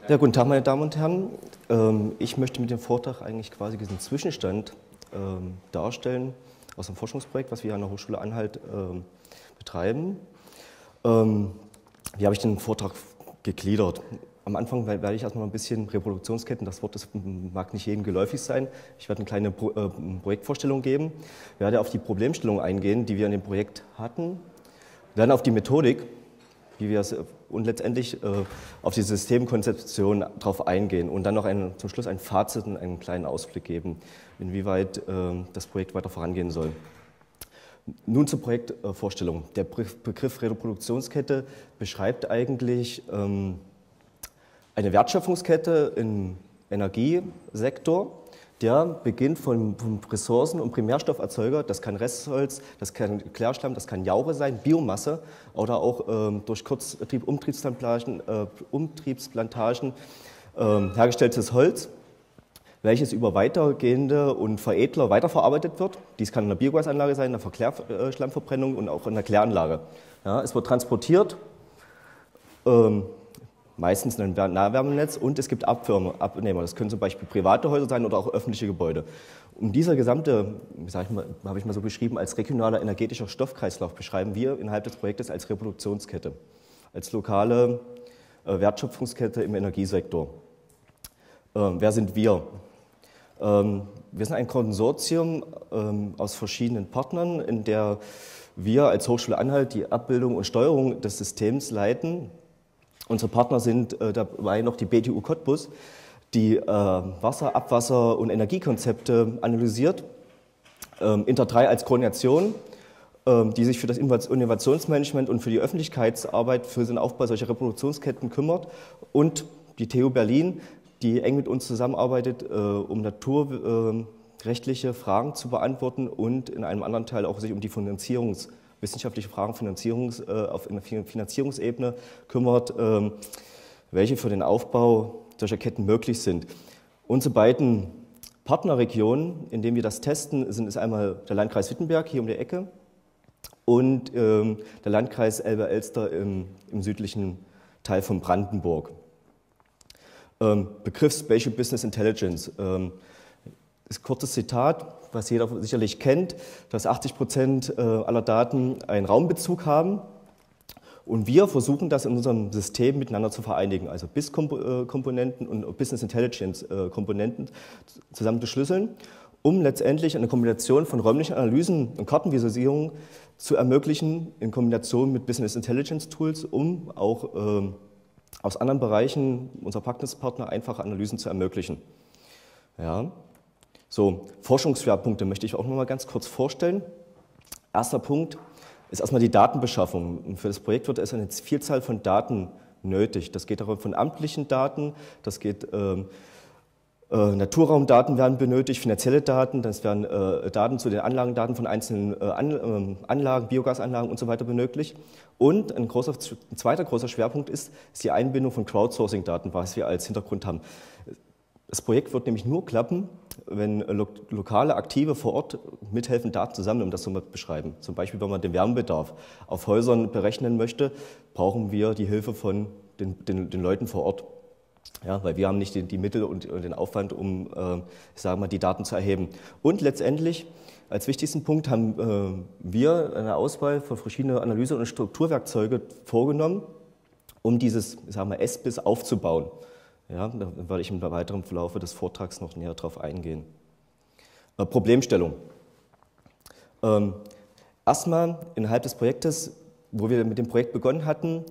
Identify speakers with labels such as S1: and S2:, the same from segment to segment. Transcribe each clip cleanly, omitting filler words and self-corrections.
S1: Ja, guten Tag, meine Damen und Herren. Ich möchte mit dem Vortrag eigentlich quasi diesen Zwischenstand darstellen aus dem Forschungsprojekt, was wir an der Hochschule Anhalt betreiben. Wie habe ich den Vortrag gegliedert? Am Anfang werde ich erstmal ein bisschen Reproduktionsketten, das Wort das mag nicht jedem geläufig sein. Ich werde eine kleine Projektvorstellung geben, werde auf die Problemstellung eingehen, die wir in dem Projekt hatten, dann auf die Methodik, wie wir es und letztendlich auf die Systemkonzeption drauf eingehen und dann noch zum Schluss ein Fazit und einen kleinen Ausblick geben, inwieweit das Projekt weiter vorangehen soll. Nun zur Projektvorstellung. Der Begriff Reproduktionskette beschreibt eigentlich eine Wertschöpfungskette im Energiesektor, der beginnt vom Ressourcen- und Primärstofferzeuger, das kann Restholz, das kann Klärschlamm, das kann Jauche sein, Biomasse oder auch durch Umtriebsplantagen hergestelltes Holz, welches über weitergehende und Veredler weiterverarbeitet wird. Dies kann in einer Biogasanlage sein, in einer Verklärschlammverbrennung und auch in einer Kläranlage. Ja, es wird transportiert, meistens in einem Nahwärmenetz, und es gibt Abnehmer. Das können zum Beispiel private Häuser sein oder auch öffentliche Gebäude. Um dieser gesamte, habe ich mal so beschrieben, als regionaler energetischer Stoffkreislauf beschreiben wir innerhalb des Projektes als Reproduktionskette, als lokale Wertschöpfungskette im Energiesektor. Wer sind wir? Wir sind ein Konsortium aus verschiedenen Partnern, in der wir als Hochschule Anhalt die Abbildung und Steuerung des Systems leiten. Unsere Partner sind dabei noch die BTU Cottbus, die Wasser-, Abwasser- und Energiekonzepte analysiert, Inter 3 als Koordination, die sich für das Innovationsmanagement und für die Öffentlichkeitsarbeit für den Aufbau solcher Reproduktionsketten kümmert, und die TU Berlin, die eng mit uns zusammenarbeitet, um naturrechtliche Fragen zu beantworten und in einem anderen Teil auch sich um die wissenschaftliche Fragen auf einer Finanzierungsebene kümmert, welche für den Aufbau solcher Ketten möglich sind. Unsere beiden Partnerregionen, in denen wir das testen, ist einmal der Landkreis Wittenberg hier um die Ecke und der Landkreis Elbe-Elster im südlichen Teil von Brandenburg. Begriff Spatial Business Intelligence. Das kurze Zitat, was jeder sicherlich kennt, dass 80% aller Daten einen Raumbezug haben. Und wir versuchen das in unserem System miteinander zu vereinigen, also BIS-Komponenten und Business Intelligence-Komponenten zusammen zu schlüsseln, um letztendlich eine Kombination von räumlichen Analysen und Kartenvisualisierung zu ermöglichen, in Kombination mit Business Intelligence-Tools, um auch aus anderen Bereichen unserer Praxispartner einfache Analysen zu ermöglichen. Ja. So, Forschungsschwerpunkte möchte ich auch noch mal ganz kurz vorstellen. Erster Punkt ist erstmal die Datenbeschaffung. Und für das Projekt wird es eine Vielzahl von Daten nötig. Das geht von amtlichen Daten, das geht Naturraumdaten werden benötigt, finanzielle Daten, das werden Daten zu den Anlagendaten von einzelnen Anlagen, Biogasanlagen und so weiter benötigt. Und ein zweiter großer Schwerpunkt ist die Einbindung von Crowdsourcing-Daten, was wir als Hintergrund haben. Das Projekt wird nämlich nur klappen, wenn lokale Aktive vor Ort mithelfen, Daten zu sammeln, um das so mal zu beschreiben. Zum Beispiel, wenn man den Wärmebedarf auf Häusern berechnen möchte, brauchen wir die Hilfe von den Leuten vor Ort. Ja, weil wir haben nicht die Mittel und den Aufwand, um die Daten zu erheben. Und letztendlich, als wichtigsten Punkt, haben wir eine Auswahl von verschiedenen Analyse- und Strukturwerkzeuge vorgenommen, um dieses SBIS aufzubauen. Ja, da werde ich im weiteren Verlauf des Vortrags noch näher darauf eingehen. Problemstellung. Erstmal innerhalb des Projektes, wo wir mit dem Projekt begonnen hatten,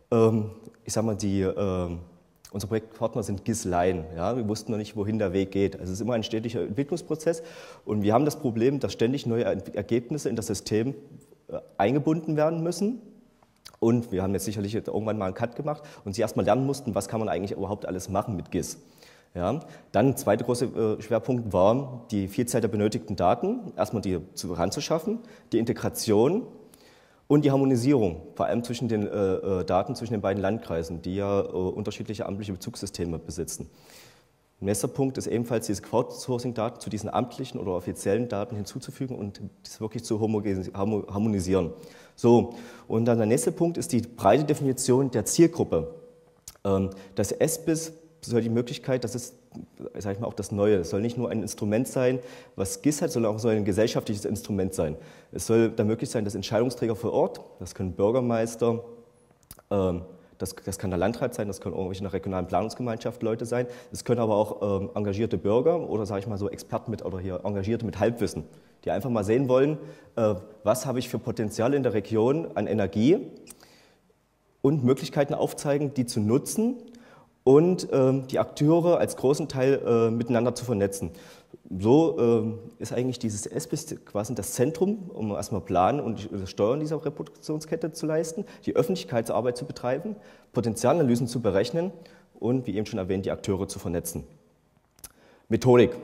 S1: unsere Projektpartner sind GIS-Laien. Ja, wir wussten noch nicht, wohin der Weg geht. Also es ist immer ein stetiger Entwicklungsprozess und wir haben das Problem, dass ständig neue Ergebnisse in das System eingebunden werden müssen. Und wir haben jetzt sicherlich irgendwann mal einen Cut gemacht und sie erstmal lernen mussten, was kann man eigentlich überhaupt alles machen mit GIS. Ja, dann der zweite große Schwerpunkt war die Vielzahl der benötigten Daten, erstmal die heranzuschaffen, die Integration und die Harmonisierung, vor allem zwischen den Daten zwischen den beiden Landkreisen, die ja unterschiedliche amtliche Bezugssysteme besitzen. Nächster Punkt ist ebenfalls diese Crowdsourcing-Daten zu diesen amtlichen oder offiziellen Daten hinzuzufügen und das wirklich zu harmonisieren. So, und dann der nächste Punkt ist die breite Definition der Zielgruppe. Das SBIS soll die Möglichkeit, das ist, sag ich mal, auch das Neue. Es soll nicht nur ein Instrument sein, was GIS hat, sondern auch so ein gesellschaftliches Instrument sein. Es soll da möglich sein, dass Entscheidungsträger vor Ort, das können Bürgermeister, das kann der Landrat sein, das können irgendwelche in der regionalen Planungsgemeinschaft Leute sein, es können aber auch engagierte Bürger oder, sage ich mal, so Experten oder hier Engagierte mit Halbwissen, die einfach mal sehen wollen, was habe ich für Potenziale in der Region an Energie und Möglichkeiten aufzeigen, die zu nutzen und die Akteure als großen Teil miteinander zu vernetzen. So ist eigentlich dieses SBIS quasi das Zentrum, um erstmal Planen und Steuern dieser Reproduktionskette zu leisten, die Öffentlichkeitsarbeit zu betreiben, Potenzialanalysen zu berechnen und, wie eben schon erwähnt, die Akteure zu vernetzen. Methodik.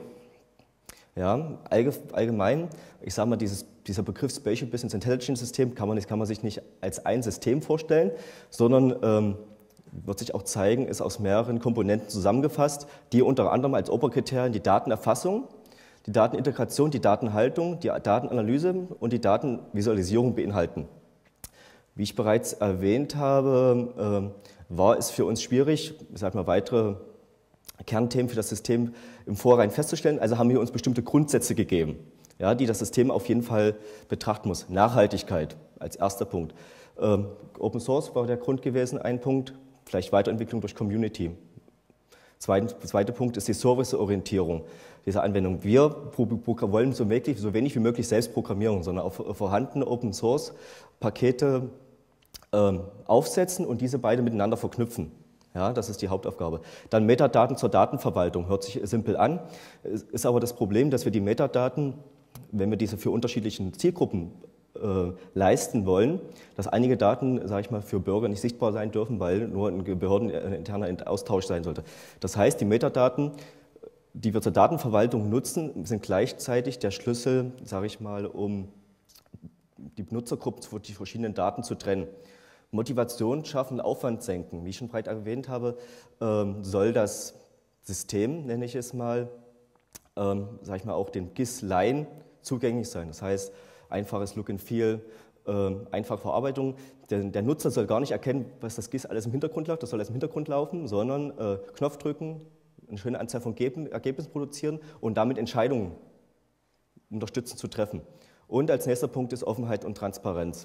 S1: Ja, allgemein, ich sage mal, dieser Begriff Spatial Business Intelligence System kann man sich nicht als ein System vorstellen, sondern wird sich auch zeigen, ist aus mehreren Komponenten zusammengefasst, die unter anderem als Oberkriterien die Datenerfassung, die Datenintegration, die Datenhaltung, die Datenanalyse und die Datenvisualisierung beinhalten. Wie ich bereits erwähnt habe, war es für uns schwierig, weitere Kernthemen für das System im Vorhinein festzustellen. Also haben wir uns bestimmte Grundsätze gegeben, ja, die das System auf jeden Fall betrachten muss. Nachhaltigkeit als erster Punkt. Open Source war der Grund gewesen, ein Punkt. Vielleicht Weiterentwicklung durch Community. Zweiter Punkt ist die Serviceorientierung dieser Anwendung. Wir wollen so wenig wie möglich selbst programmieren, sondern auf vorhandene Open-Source-Pakete aufsetzen und diese beide miteinander verknüpfen. Ja, das ist die Hauptaufgabe. Dann Metadaten zur Datenverwaltung. Hört sich simpel an, ist aber das Problem, dass wir die Metadaten, wenn wir diese für unterschiedliche Zielgruppen leisten wollen, dass einige Daten, sage ich mal, für Bürger nicht sichtbar sein dürfen, weil nur ein behördeninterner Austausch sein sollte. Das heißt, die Metadaten, die wir zur Datenverwaltung nutzen, sind gleichzeitig der Schlüssel, sage ich mal, um die Benutzergruppen für die verschiedenen Daten zu trennen. Motivation schaffen, Aufwand senken. Wie ich schon bereits erwähnt habe, soll das System, nenne ich es mal, sage ich mal, auch den GIS-Laien zugänglich sein. Das heißt, einfaches Look and Feel, einfache Verarbeitung. Der Nutzer soll gar nicht erkennen, was das GIS alles im Hintergrund läuft, das soll alles im Hintergrund laufen, sondern Knopf drücken, eine schöne Anzahl von Ergebnissen produzieren und damit Entscheidungen unterstützen zu treffen. Und als nächster Punkt ist Offenheit und Transparenz.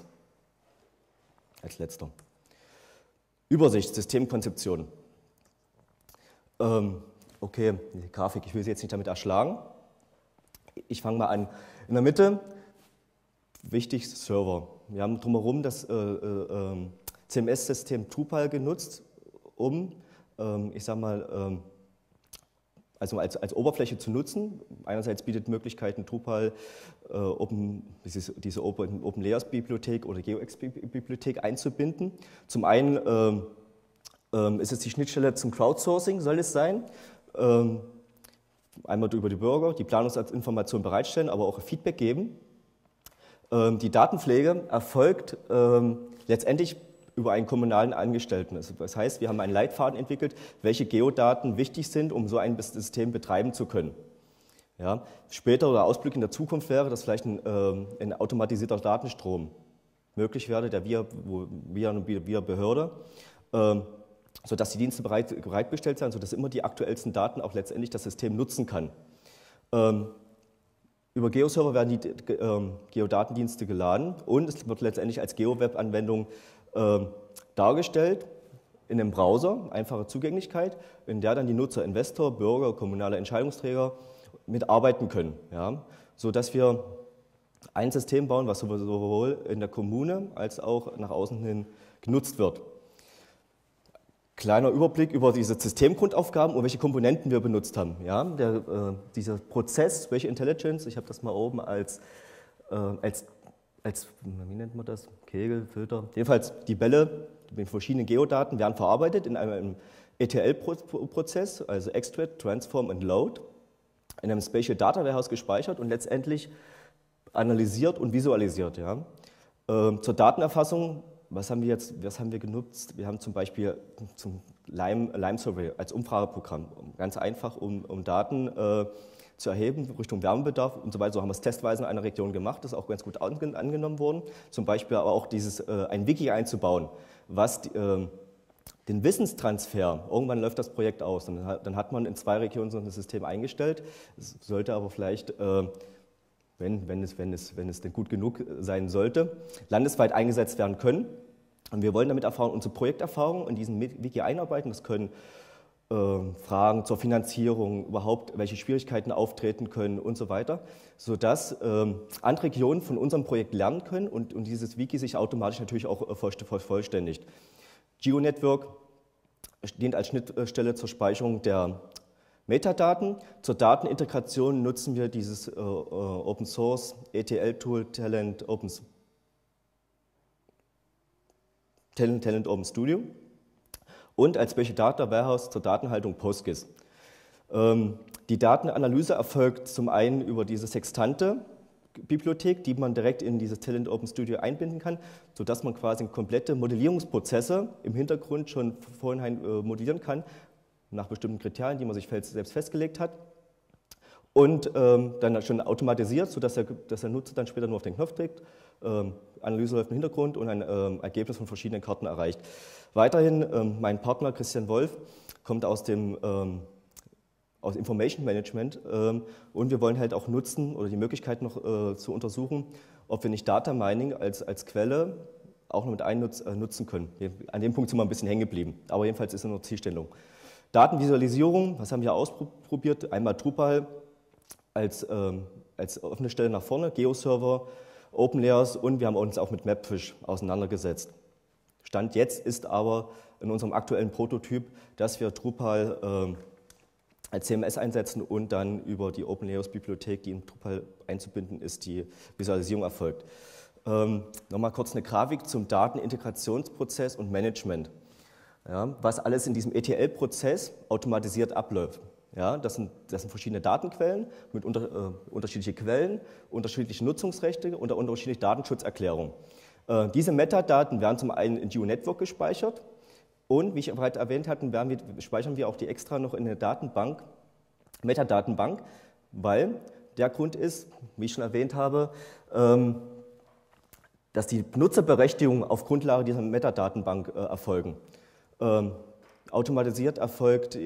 S1: Als letzter. Übersicht, Systemkonzeption. Okay, die Grafik, ich will sie jetzt nicht damit erschlagen. Ich fange mal an. In der Mitte, wichtig, Server. Wir haben drumherum das CMS-System Drupal genutzt, um, ich sage mal, also als Oberfläche zu nutzen. Einerseits bietet Möglichkeiten Drupal, diese OpenLayers-Bibliothek oder GeoX-Bibliothek einzubinden. Zum einen ist es die Schnittstelle zum Crowdsourcing, soll es sein. Einmal über die Bürger, die Planungsinformation bereitstellen, aber auch Feedback geben. Die Datenpflege erfolgt letztendlich über einen kommunalen Angestellten. Das heißt, wir haben einen Leitfaden entwickelt, welche Geodaten wichtig sind, um so ein System betreiben zu können. Ja, später oder Ausblick in der Zukunft wäre, dass vielleicht ein automatisierter Datenstrom möglich wäre, der via Behörde, sodass die Dienste bereitgestellt sind, sodass immer die aktuellsten Daten auch letztendlich das System nutzen kann. Über Geoserver werden die Geodatendienste geladen und es wird letztendlich als GeoWeb-Anwendung dargestellt in einem Browser, einfache Zugänglichkeit, in der dann die Nutzer, Investor, Bürger, kommunale Entscheidungsträger mitarbeiten können, ja, sodass wir ein System bauen, was sowohl in der Kommune als auch nach außen hin genutzt wird. Kleiner Überblick über diese Systemgrundaufgaben und welche Komponenten wir benutzt haben. Ja, dieser Prozess, welche Intelligence, ich habe das mal oben als wie nennt man das? Kegel, Filter. Jedenfalls die Bälle mit verschiedenen Geodaten werden verarbeitet in einem ETL-Prozess, also Extract, Transform und Load, in einem Spatial Data Warehouse gespeichert und letztendlich analysiert und visualisiert. Ja. Zur Datenerfassung, was haben wir genutzt? Wir haben zum Beispiel zum Lime Survey als Umfrageprogramm, ganz einfach, um Daten zu erheben, Richtung Wärmebedarf und so weiter. So haben wir es testweise in einer Region gemacht, das ist auch ganz gut angenommen worden. Zum Beispiel aber auch ein Wiki einzubauen, was den Wissenstransfer, irgendwann läuft das Projekt aus. Dann hat man in 2 Regionen so ein System eingestellt. Es sollte aber vielleicht, wenn es denn gut genug sein sollte, landesweit eingesetzt werden können. Und wir wollen damit unsere Projekterfahrung in diesen Wiki einarbeiten. Das können Fragen zur Finanzierung, überhaupt welche Schwierigkeiten auftreten können und so weiter, sodass andere Regionen von unserem Projekt lernen können und dieses Wiki sich automatisch natürlich auch vervollständigt. GeoNetwork dient als Schnittstelle zur Speicherung der Metadaten. Zur Datenintegration nutzen wir dieses Open Source ETL-Tool Talent Open Studio. Und als Special Data Warehouse zur Datenhaltung PostGIS. Die Datenanalyse erfolgt zum einen über diese Sextante-Bibliothek, die man direkt in dieses Talent Open Studio einbinden kann, sodass man quasi komplette Modellierungsprozesse im Hintergrund schon vorhin modellieren kann, nach bestimmten Kriterien, die man sich selbst festgelegt hat. Und dann schon automatisiert, sodass der Nutzer dann später nur auf den Knopf drückt, Analyse läuft im Hintergrund und ein Ergebnis von verschiedenen Karten erreicht. Weiterhin, mein Partner Christian Wolf kommt aus Information Management und wir wollen halt auch nutzen oder die Möglichkeit noch zu untersuchen, ob wir nicht Data Mining als Quelle auch noch mit nutzen können. An dem Punkt sind wir ein bisschen hängen geblieben, aber jedenfalls ist es eine Zielstellung. Datenvisualisierung, was haben wir ausprobiert? Einmal Drupal als offene Stelle nach vorne, GeoServer, OpenLayers und wir haben uns auch mit Mapfish auseinandergesetzt. Stand jetzt ist aber in unserem aktuellen Prototyp, dass wir Drupal als CMS einsetzen und dann über die OpenLayers-Bibliothek, die in Drupal einzubinden ist, die Visualisierung erfolgt. Nochmal kurz eine Grafik zum Datenintegrationsprozess und Management. Ja, was alles in diesem ETL-Prozess automatisiert abläuft. Ja, das sind verschiedene Datenquellen mit unterschiedliche Quellen, unterschiedliche Nutzungsrechte und unterschiedliche Datenschutzerklärungen. Diese Metadaten werden zum einen in GeoNetwork gespeichert und, wie ich bereits erwähnt hatte, speichern wir auch die extra noch in eine Datenbank, Metadatenbank, weil der Grund ist, wie ich schon erwähnt habe, dass die Nutzerberechtigungen auf Grundlage dieser Metadatenbank erfolgen. Automatisiert erfolgt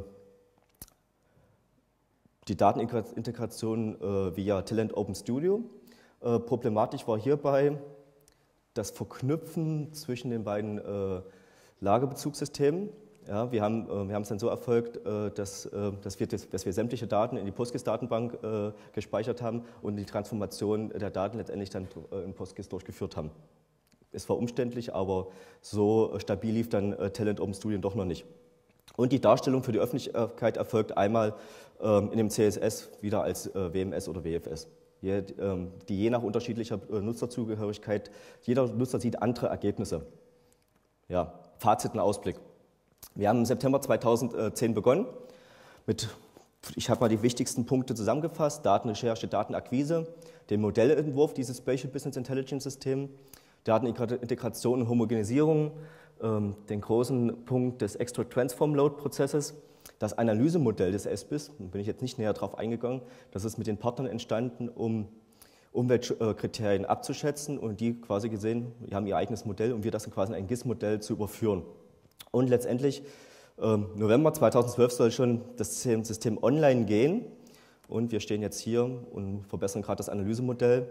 S1: die Datenintegration via Talent Open Studio. Problematisch war hierbei das Verknüpfen zwischen den beiden Lagerbezugssystemen. Ja, wir haben es dann so erfolgt, dass wir sämtliche Daten in die PostGIS-Datenbank gespeichert haben und die Transformation der Daten letztendlich dann in PostGIS durchgeführt haben. Es war umständlich, aber so stabil lief dann Talent Open Studio doch noch nicht. Und die Darstellung für die Öffentlichkeit erfolgt einmal in dem CSS wieder als WMS oder WFS. Die je nach unterschiedlicher Nutzerzugehörigkeit, jeder Nutzer sieht andere Ergebnisse. Ja, Fazit und Ausblick. Wir haben im September 2010 begonnen ich habe mal die wichtigsten Punkte zusammengefasst: Datenrecherche, Datenakquise, den Modellentwurf dieses Spatial Business Intelligence System, Datenintegration und Homogenisierung, den großen Punkt des Extract Transform Load Prozesses, das Analysemodell des SBIS, da bin ich jetzt nicht näher drauf eingegangen, das ist mit den Partnern entstanden, um Umweltkriterien abzuschätzen und die quasi gesehen, die haben ihr eigenes Modell und wir das quasi in ein GIS-Modell zu überführen. Und letztendlich, November 2012 soll schon das System online gehen und wir stehen jetzt hier und verbessern gerade das Analysemodell.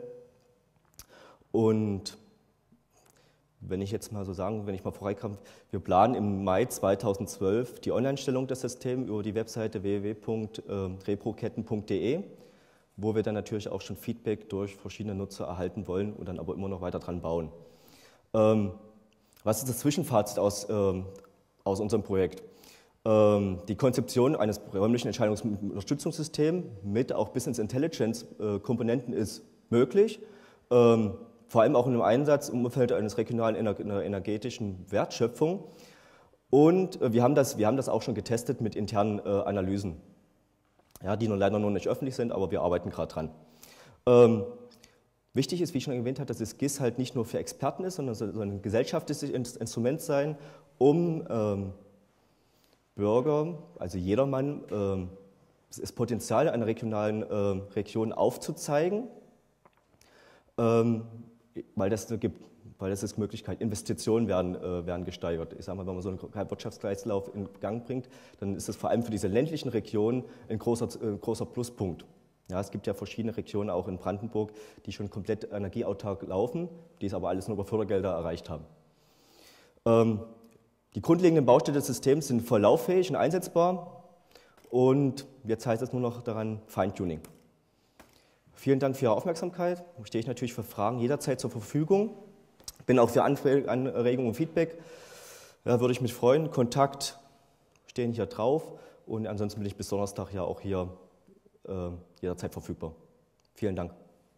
S1: Und wenn ich jetzt mal so sagen, wenn ich mal vorbeikomme, wir planen im Mai 2012 die Online-Stellung des Systems über die Webseite www.reproketten.de, wo wir dann natürlich auch schon Feedback durch verschiedene Nutzer erhalten wollen und dann aber immer noch weiter dran bauen. Was ist das Zwischenfazit aus unserem Projekt? Die Konzeption eines räumlichen Entscheidungsunterstützungssystems mit auch Business Intelligence Komponenten ist möglich. Vor allem auch in dem Einsatz im Umfeld eines regionalen energetischen Wertschöpfung. Und wir haben das auch schon getestet mit internen Analysen, ja, die leider noch nicht öffentlich sind, aber wir arbeiten gerade dran. Wichtig ist, wie ich schon erwähnt habe, dass das GIS halt nicht nur für Experten ist, sondern soll ein gesellschaftliches Instrument sein, um Bürger, also jedermann, das Potenzial einer regionalen Region aufzuzeigen. Weil das gibt weil das ist Möglichkeit, Investitionen werden gesteigert. Ich sage mal, wenn man so einen Wirtschaftskreislauf in Gang bringt, dann ist das vor allem für diese ländlichen Regionen ein großer Pluspunkt. Ja, es gibt ja verschiedene Regionen, auch in Brandenburg, die schon komplett energieautark laufen, die es aber alles nur über Fördergelder erreicht haben. Die grundlegenden Bausteine des Systems sind voll lauffähig und einsetzbar und jetzt heißt es nur noch daran Feintuning. Vielen Dank für Ihre Aufmerksamkeit. Stehe ich natürlich für Fragen jederzeit zur Verfügung. Bin auch für Anregungen und Feedback. Ja, würde ich mich freuen. Kontakt stehen hier drauf und ansonsten bin ich bis Donnerstag ja auch hier jederzeit verfügbar. Vielen Dank.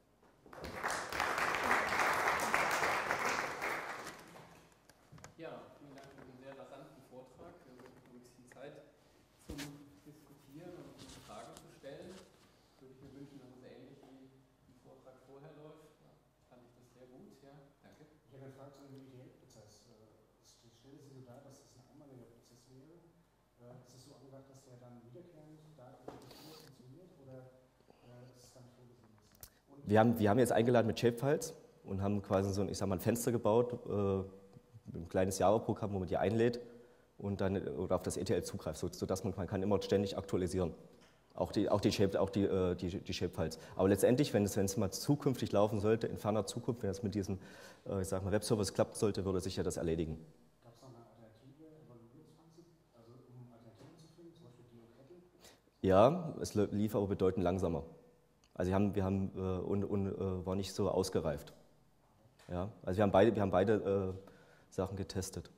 S2: Ja, vielen Dank für den sehr rasanten Vortrag. Wir haben ein bisschen Zeit zum Diskutieren und Fragen zu stellen. Würde ich mir wünschen, dass es ähnlich wie im Vortrag vorher läuft. Ja, fand ich das sehr gut. Ja, danke.
S3: Ich habe eine Frage zu dem ETL-Prozess. Stellen Sie so dar, dass das ein einmaliger Prozess wäre? Ist es so angedacht, dass der dann wiederkehrend Daten funktioniert oder ist es dann vorgesehen?
S1: Wir haben jetzt eingeladen mit Shapefiles und haben quasi so ein Fenster gebaut, ein kleines Java-Programm, wo man die einlädt und dann oder auf das ETL zugreift, sodass man kann immer ständig aktualisieren. Auch die Shapefiles. Aber letztendlich, wenn es mal zukünftig laufen sollte, in ferner Zukunft, wenn es mit diesem Webservice klappt sollte, würde sich ja das erledigen.
S3: Gab es noch eine alternative Evaluierungsphase, also um Alternativen zu finden, zum Beispiel Geokettle?
S1: Ja, es lief aber bedeutend langsamer. Also war nicht so ausgereift. Ja, also wir haben beide Sachen getestet.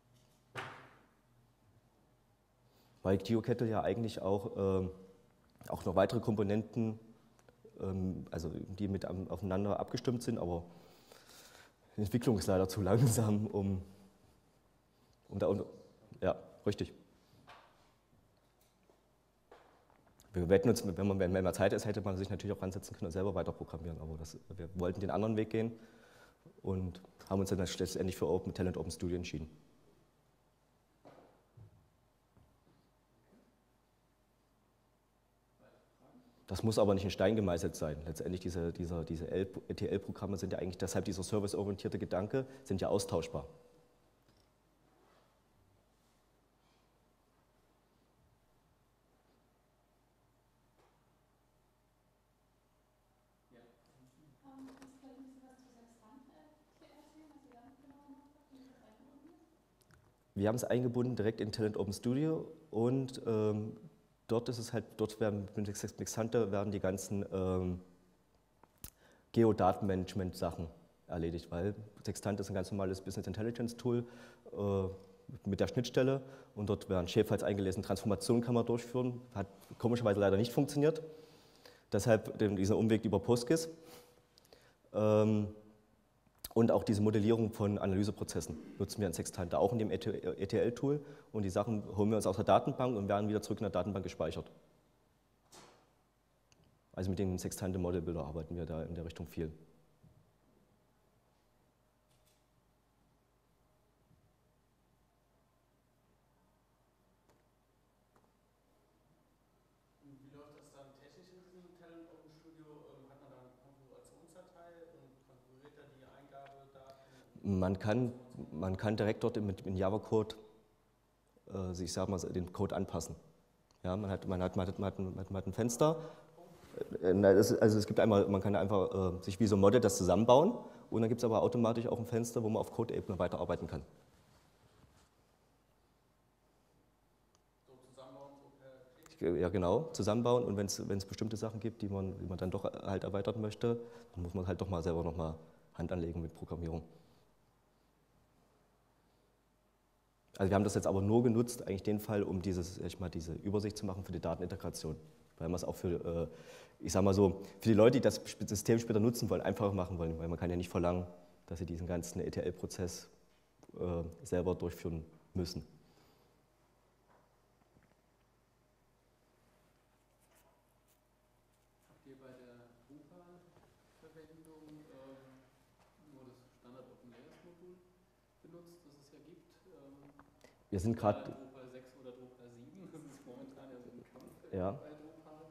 S1: Weil Geokettle ja eigentlich auch noch weitere Komponenten, also die aufeinander abgestimmt sind, aber die Entwicklung ist leider zu langsam, ja, richtig. Wir hätten uns, wenn man Zeit ist, hätte man sich natürlich auch ransetzen können und selber weiter programmieren, aber wir wollten den anderen Weg gehen und haben uns dann letztendlich für Talent Open Studio entschieden. Das muss aber nicht in Stein gemeißelt sein. Letztendlich diese ETL-Programme sind ja eigentlich, deshalb dieser serviceorientierte Gedanke, sind ja austauschbar. Wir haben es eingebunden direkt in Talent Open Studio und dort werden mit Mixante werden die ganzen Geodatenmanagement-Sachen erledigt, weil Sextant ist ein ganz normales Business Intelligence Tool mit der Schnittstelle und dort werden Shapefiles eingelesen, Transformationen kann man durchführen, hat komischerweise leider nicht funktioniert, deshalb dieser Umweg über PostGIS. Und auch diese Modellierung von Analyseprozessen nutzen wir in Sextante, auch in dem ETL-Tool. Und die Sachen holen wir uns aus der Datenbank und werden wieder zurück in der Datenbank gespeichert. Also mit dem Sextante Model Builder arbeiten wir da in der Richtung viel.
S2: Wie läuft das dann technisch in diesem Talent Open Studio? Hat man da eine Konfigurationsdatei und konfiguriert dann die Eingabedaten?
S1: Man kann direkt dort in Java-Code ich sag mal, den Code anpassen. Ja, man hat ein Fenster. Also es gibt einmal, man kann einfach sich wie so ein Model das zusammenbauen und dann gibt es aber automatisch auch ein Fenster, wo man auf Code-Ebene weiterarbeiten kann. Ja, genau, zusammenbauen und wenn es bestimmte Sachen gibt, die man dann doch halt erweitern möchte, dann muss man halt doch mal selber noch mal Hand anlegen mit Programmierung. Also wir haben das jetzt aber nur genutzt, eigentlich den Fall, um diese Übersicht zu machen für die Datenintegration. Weil wir es auch für, ich sag mal so, für die Leute, die das System später nutzen wollen, einfacher machen wollen, weil man kann ja nicht verlangen, dass sie diesen ganzen ETL-Prozess selber durchführen müssen.
S2: Habt ihr bei der Drupal-Verwendung nur das Standard Open Layers Modul benutzt, das es ja gibt?
S1: Wir sind gerade
S2: Drupal 6 oder Drupal 7, das ist momentan ja so ein Kampf
S1: ja.
S2: Bei Drupal.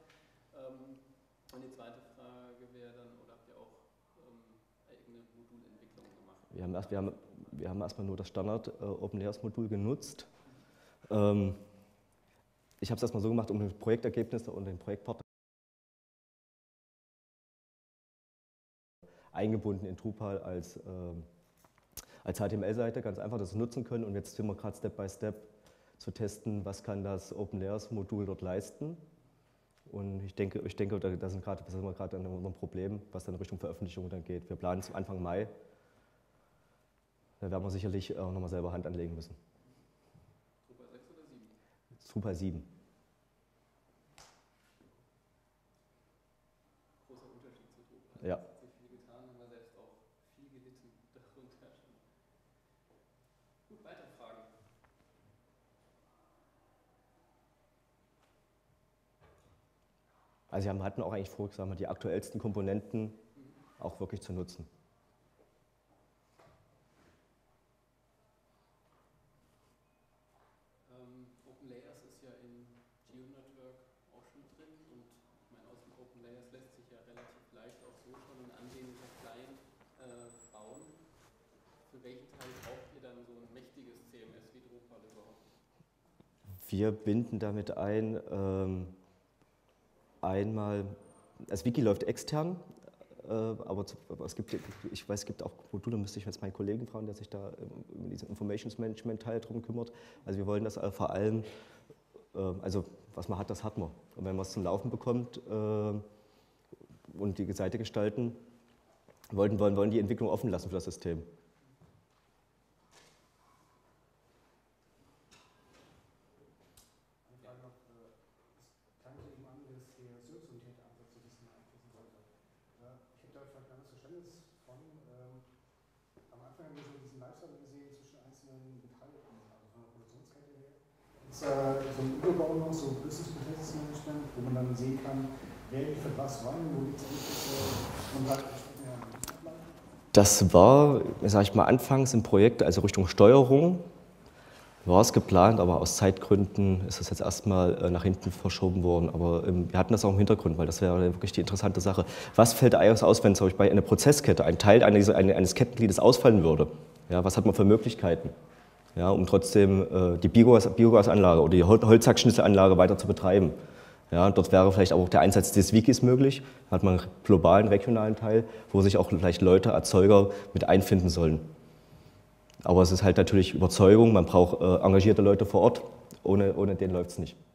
S2: Und die zweite Frage wäre dann, oder habt ihr auch eigene Modulentwicklung gemacht?
S1: Wir haben erstmal nur das Standard Open Layers Modul genutzt. Ich habe es erstmal so gemacht, um die Projektergebnisse und den Projektpartner eingebunden in Drupal als HTML-Seite, ganz einfach das nutzen können. Und jetzt sind wir gerade Step by Step zu testen, was kann das Open Layers Modul dort leisten. Und ich denke, da sind wir gerade an unserem Problem, was dann Richtung Veröffentlichung dann geht. Wir planen es Anfang Mai. Da werden wir sicherlich auch nochmal selber Hand anlegen müssen.
S2: Drupal 6 oder 7?
S1: Drupal 7.
S2: Großer Unterschied zu Drupal.
S1: Ja.
S2: Hat sich viel getan, haben wir selbst auch viel gelitten darunter. Gut, weitere Fragen?
S1: Also wir hatten auch eigentlich vor, sagen wir, die aktuellsten Komponenten auch wirklich zu nutzen.
S2: Open Layers ist ja in GeoNetwork auch schon drin und ich meine, aus dem Open Layers lässt sich ja relativ leicht auch so schon ein ansehnlicher Client bauen. Für welchen Teil braucht ihr dann so ein mächtiges CMS wie Drupal überhaupt?
S1: Wir binden damit ein, einmal, das Wiki läuft extern, aber es gibt auch Module, müsste ich jetzt meinen Kollegen fragen, der sich da um diesen Informations Management Teil drum kümmert. Also wir wollen das vor allem, also was man hat, das hat man. Und wenn man es zum Laufen bekommt und die Seite gestalten, wollen die Entwicklung offen lassen für das System.
S3: So ein Überbau noch, so Business Process Management, wo man dann sehen kann, wer liefert was wann, wo liegt es und halt
S1: Das war, sag ich mal, anfangs im Projekt, also Richtung Steuerung, war es geplant, aber aus Zeitgründen ist es jetzt erstmal nach hinten verschoben worden. Aber wir hatten das auch im Hintergrund, weil das wäre wirklich die interessante Sache. Was fällt eigentlich aus, wenn zum Beispiel bei einer Prozesskette ein Teil eines Kettengliedes ausfallen würde? Ja, was hat man für Möglichkeiten? Ja, um trotzdem die Biogasanlage oder die Holzhackschnitzelanlage weiter zu betreiben. Ja, dort wäre vielleicht auch der Einsatz des Wikis möglich. Da hat man einen globalen, regionalen Teil, wo sich auch vielleicht Leute, Erzeuger mit einfinden sollen. Aber es ist halt natürlich Überzeugung, man braucht engagierte Leute vor Ort, ohne denen läuft es nicht.